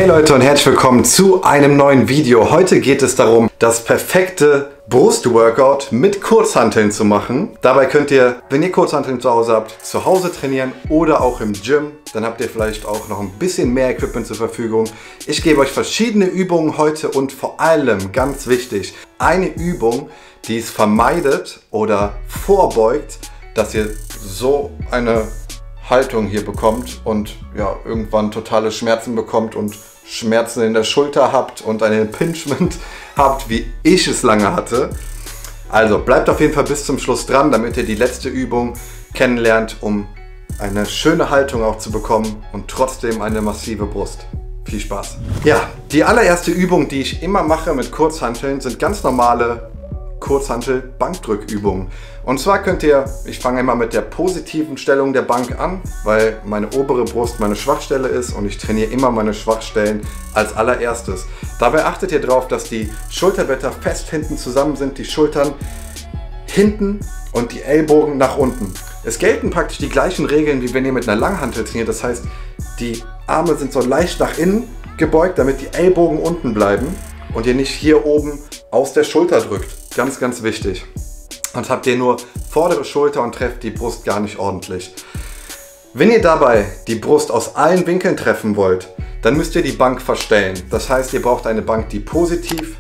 Hey Leute und herzlich willkommen zu einem neuen Video. Heute geht es darum, das perfekte Brustworkout mit Kurzhanteln zu machen. Dabei könnt ihr, wenn ihr Kurzhanteln zu Hause habt, zu Hause trainieren oder auch im Gym. Dann habt ihr vielleicht auch noch ein bisschen mehr Equipment zur Verfügung. Ich gebe euch verschiedene Übungen heute und vor allem, ganz wichtig, eine Übung, die es vermeidet oder vorbeugt, dass ihr so eine Haltung hier bekommt und ja, irgendwann totale Schmerzen bekommt und Schmerzen in der Schulter habt und ein Impingement habt, wie ich es lange hatte. Also bleibt auf jeden Fall bis zum Schluss dran, damit ihr die letzte Übung kennenlernt, um eine schöne Haltung auch zu bekommen und trotzdem eine massive Brust. Viel Spaß! Ja, die allererste Übung, die ich immer mache mit Kurzhanteln, sind ganz normale Kurzhantel-Bankdrückübungen. Und zwar könnt ihr, ich fange immer mit der positiven Stellung der Bank an, weil meine obere Brust meine Schwachstelle ist und ich trainiere immer meine Schwachstellen als allererstes. Dabei achtet ihr darauf, dass die Schulterblätter fest hinten zusammen sind, die Schultern hinten und die Ellbogen nach unten. Es gelten praktisch die gleichen Regeln, wie wenn ihr mit einer Langhantel trainiert. Das heißt, die Arme sind so leicht nach innen gebeugt, damit die Ellbogen unten bleiben und ihr nicht hier oben aus der Schulter drückt. Ganz, ganz wichtig. Sonst habt ihr nur vordere Schulter und trefft die Brust gar nicht ordentlich. Wenn ihr dabei die Brust aus allen Winkeln treffen wollt, dann müsst ihr die Bank verstellen. Das heißt, ihr braucht eine Bank, die positiv,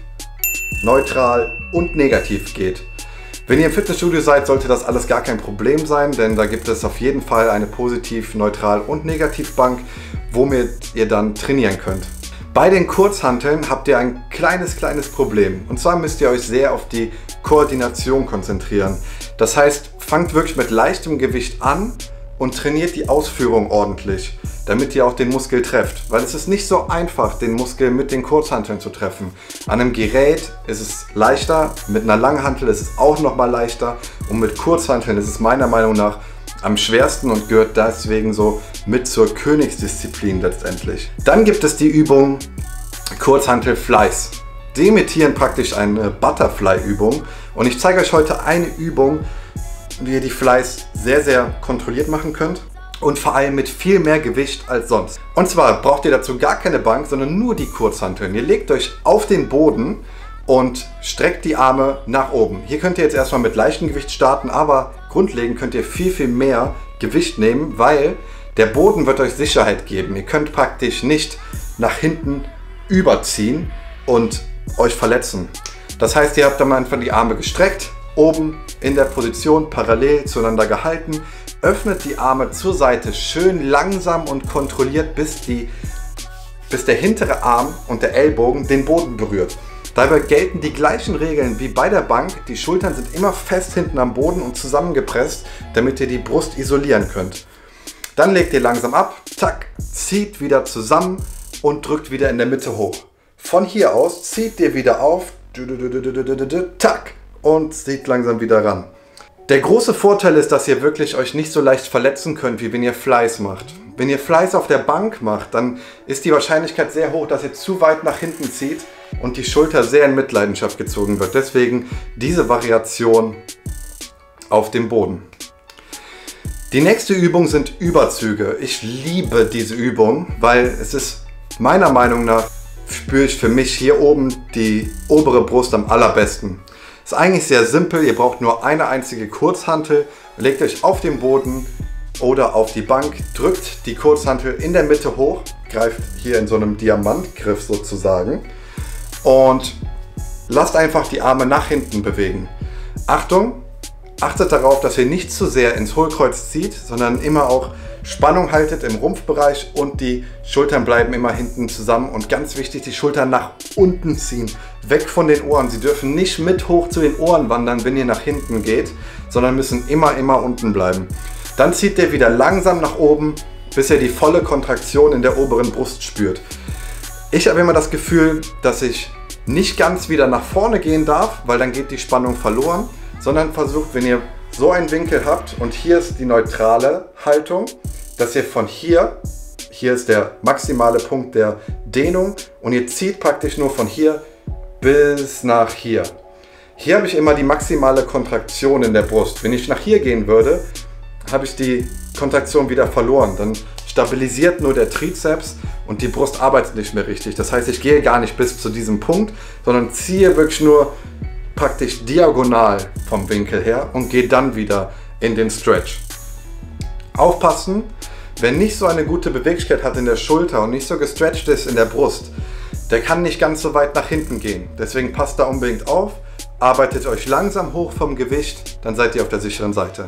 neutral und negativ geht. Wenn ihr im Fitnessstudio seid, sollte das alles gar kein Problem sein, denn da gibt es auf jeden Fall eine positiv, neutral und negativ Bank, womit ihr dann trainieren könnt. Bei den Kurzhanteln habt ihr ein kleines Problem. Und zwar müsst ihr euch sehr auf die Koordination konzentrieren. Das heißt, fangt wirklich mit leichtem Gewicht an und trainiert die Ausführung ordentlich, damit ihr auch den Muskel trefft. Weil es ist nicht so einfach, den Muskel mit den Kurzhanteln zu treffen. An einem Gerät ist es leichter, mit einer Langhantel ist es auch noch mal leichter und mit Kurzhanteln ist es meiner Meinung nach am schwersten und gehört deswegen so mit zur Königsdisziplin letztendlich. Dann gibt es die Übung Kurzhantel Flies. Die imitieren praktisch eine Butterfly-Übung und ich zeige euch heute eine Übung, wie ihr die Flies sehr kontrolliert machen könnt und vor allem mit viel mehr Gewicht als sonst. Und zwar braucht ihr dazu gar keine Bank, sondern nur die Kurzhanteln. Ihr legt euch auf den Boden und streckt die Arme nach oben. Hier könnt ihr jetzt erstmal mit leichtem Gewicht starten, aber grundlegend könnt ihr viel mehr Gewicht nehmen, weil der Boden wird euch Sicherheit geben. Ihr könnt praktisch nicht nach hinten überziehen und euch verletzen. Das heißt, ihr habt dann einfach die Arme gestreckt, oben in der Position parallel zueinander gehalten, öffnet die Arme zur Seite schön langsam und kontrolliert, bis der hintere Arm und der Ellbogen den Boden berührt. Dabei gelten die gleichen Regeln wie bei der Bank. Die Schultern sind immer fest hinten am Boden und zusammengepresst, damit ihr die Brust isolieren könnt. Dann legt ihr langsam ab, tack, zieht wieder zusammen und drückt wieder in der Mitte hoch. Von hier aus zieht ihr wieder auf, tack, und zieht langsam wieder ran. Der große Vorteil ist, dass ihr wirklich euch nicht so leicht verletzen könnt, wie wenn ihr Flies macht. Wenn ihr Flies auf der Bank macht, dann ist die Wahrscheinlichkeit sehr hoch, dass ihr zu weit nach hinten zieht und die Schulter sehr in Mitleidenschaft gezogen wird. Deswegen diese Variation auf dem Boden. Die nächste Übung sind Überzüge. Ich liebe diese Übung, weil es ist meiner Meinung nach, spüre ich für mich hier oben die obere Brust am allerbesten. Ist eigentlich sehr simpel, ihr braucht nur eine einzige Kurzhantel, legt euch auf den Boden oder auf die Bank, drückt die Kurzhantel in der Mitte hoch, greift hier in so einem Diamantgriff sozusagen und lasst einfach die Arme nach hinten bewegen. Achtung, achtet darauf, dass ihr nicht zu sehr ins Hohlkreuz zieht, sondern immer auch Spannung haltet im Rumpfbereich und die Schultern bleiben immer hinten zusammen und ganz wichtig, die Schultern nach unten ziehen, weg von den Ohren. Sie dürfen nicht mit hoch zu den Ohren wandern, wenn ihr nach hinten geht, sondern müssen immer unten bleiben. Dann zieht ihr wieder langsam nach oben, bis ihr die volle Kontraktion in der oberen Brust spürt. Ich habe immer das Gefühl, dass ich nicht ganz wieder nach vorne gehen darf, weil dann geht die Spannung verloren, sondern versucht, wenn ihr so einen Winkel habt und hier ist die neutrale Haltung, dass ihr von hier ist der maximale Punkt der Dehnung und ihr zieht praktisch nur von hier bis nach hier. Hier habe ich immer die maximale Kontraktion in der Brust. Wenn ich nach hier gehen würde, habe ich die Kontraktion wieder verloren. Dann stabilisiert nur der Trizeps und die Brust arbeitet nicht mehr richtig. Das heißt, ich gehe gar nicht bis zu diesem Punkt, sondern ziehe wirklich nur praktisch diagonal vom Winkel her und gehe dann wieder in den Stretch. Aufpassen, wer nicht so eine gute Beweglichkeit hat in der Schulter und nicht so gestretcht ist in der Brust, der kann nicht ganz so weit nach hinten gehen. Deswegen passt da unbedingt auf, arbeitet euch langsam hoch vom Gewicht, dann seid ihr auf der sicheren Seite.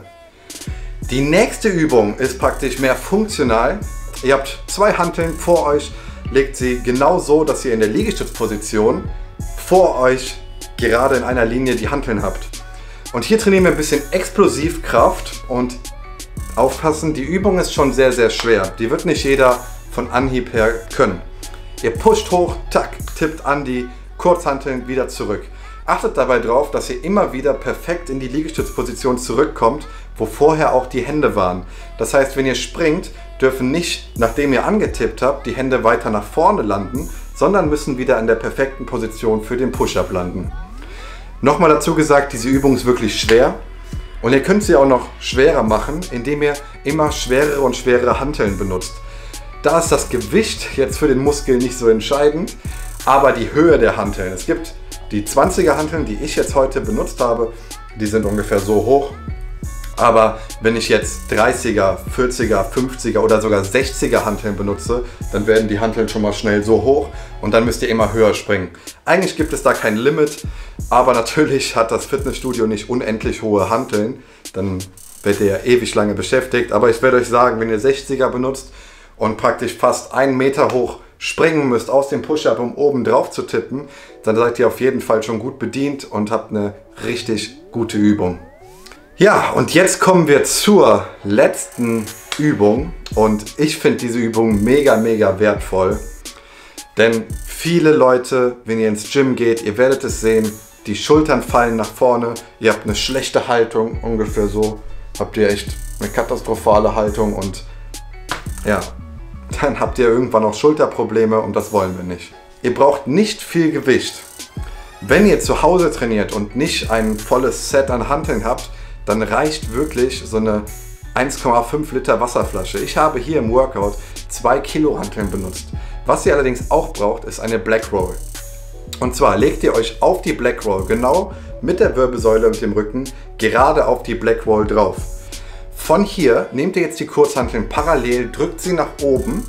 Die nächste Übung ist praktisch mehr funktional. Ihr habt 2 Hanteln vor euch, legt sie genau so, dass ihr in der Liegestützposition vor euch gerade in einer Linie die Hanteln habt. Und hier trainieren wir ein bisschen Explosivkraft und aufpassen, die Übung ist schon sehr, sehr schwer. Die wird nicht jeder von Anhieb her können. Ihr pusht hoch, tack, tippt an die Kurzhanteln wieder zurück. Achtet dabei darauf, dass ihr immer wieder perfekt in die Liegestützposition zurückkommt, wo vorher auch die Hände waren. Das heißt, wenn ihr springt, dürfen nicht, nachdem ihr angetippt habt, die Hände weiter nach vorne landen, sondern müssen wieder in der perfekten Position für den Push-Up landen. Nochmal dazu gesagt, diese Übung ist wirklich schwer und ihr könnt sie auch noch schwerer machen, indem ihr immer schwerere und schwerere Hanteln benutzt. Da ist das Gewicht jetzt für den Muskel nicht so entscheidend, aber die Höhe der Hanteln. Es gibt die 20er Hanteln, die ich jetzt heute benutzt habe, die sind ungefähr so hoch. Aber wenn ich jetzt 30er, 40er, 50er oder sogar 60er Hanteln benutze, dann werden die Hanteln schon mal schnell so hoch und dann müsst ihr immer höher springen. Eigentlich gibt es da kein Limit, aber natürlich hat das Fitnessstudio nicht unendlich hohe Hanteln. Dann werdet ihr ja ewig lange beschäftigt. Aber ich werde euch sagen, wenn ihr 60er benutzt und praktisch fast 1 Meter hoch springen müsst aus dem Push-Up, um oben drauf zu tippen, dann seid ihr auf jeden Fall schon gut bedient und habt eine richtig gute Übung. Ja, und jetzt kommen wir zur letzten Übung und ich finde diese Übung mega, mega wertvoll, denn viele Leute, wenn ihr ins Gym geht, ihr werdet es sehen, die Schultern fallen nach vorne, ihr habt eine schlechte Haltung, ungefähr so, habt ihr echt eine katastrophale Haltung und ja, dann habt ihr irgendwann auch Schulterprobleme und das wollen wir nicht. Ihr braucht nicht viel Gewicht. Wenn ihr zu Hause trainiert und nicht ein volles Set an Hanteln habt, dann reicht wirklich so eine 1,5 Liter Wasserflasche. Ich habe hier im Workout 2 Kilo Hanteln benutzt. Was ihr allerdings auch braucht, ist eine Black Roll. Und zwar legt ihr euch auf die Black Roll, genau mit der Wirbelsäule und dem Rücken, gerade auf die Black Roll drauf. Von hier nehmt ihr jetzt die Kurzhanteln parallel, drückt sie nach oben.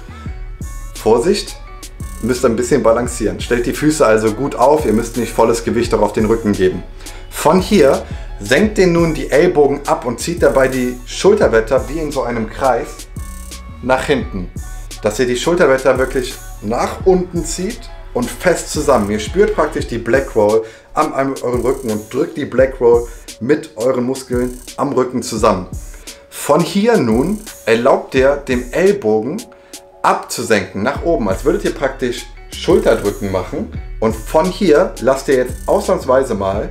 Vorsicht, müsst ein bisschen balancieren. Stellt die Füße also gut auf, ihr müsst nicht volles Gewicht auch auf den Rücken geben. Von hier senkt ihr nun die Ellbogen ab und zieht dabei die Schulterblätter wie in so einem Kreis nach hinten. Dass ihr die Schulterblätter wirklich nach unten zieht und fest zusammen. Ihr spürt praktisch die Black Roll an eurem Rücken und drückt die Black Roll mit euren Muskeln am Rücken zusammen. Von hier nun erlaubt ihr dem Ellbogen abzusenken nach oben, als würdet ihr praktisch Schulterdrücken machen und von hier lasst ihr jetzt ausnahmsweise mal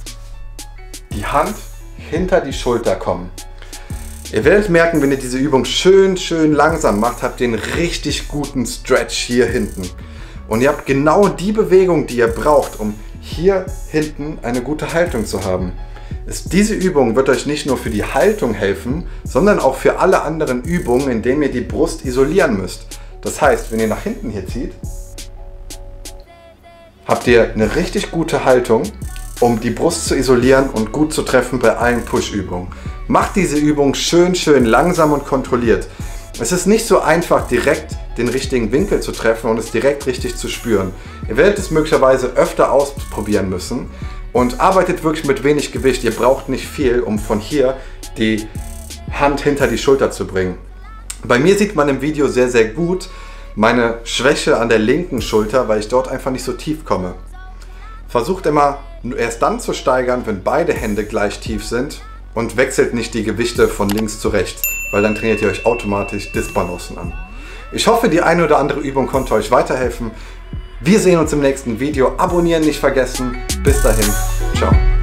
die Hand hinter die Schulter kommen. Ihr werdet merken, wenn ihr diese Übung schön langsam macht, habt ihr einen richtig guten Stretch hier hinten. Und ihr habt genau die Bewegung, die ihr braucht, um hier hinten eine gute Haltung zu haben. Diese Übung wird euch nicht nur für die Haltung helfen, sondern auch für alle anderen Übungen, in denen ihr die Brust isolieren müsst. Das heißt, wenn ihr nach hinten hier zieht, habt ihr eine richtig gute Haltung, um die Brust zu isolieren und gut zu treffen bei allen Push-Übungen. Macht diese Übung schön langsam und kontrolliert. Es ist nicht so einfach, direkt den richtigen Winkel zu treffen und es direkt richtig zu spüren. Ihr werdet es möglicherweise öfter ausprobieren müssen und arbeitet wirklich mit wenig Gewicht. Ihr braucht nicht viel, um von hier die Hand hinter die Schulter zu bringen. Bei mir sieht man im Video sehr gut meine Schwäche an der linken Schulter, weil ich dort einfach nicht so tief komme. Versucht immer erst dann zu steigern, wenn beide Hände gleich tief sind und wechselt nicht die Gewichte von links zu rechts, weil dann trainiert ihr euch automatisch Disbalancen an. Ich hoffe, die eine oder andere Übung konnte euch weiterhelfen. Wir sehen uns im nächsten Video. Abonnieren nicht vergessen. Bis dahin. Ciao.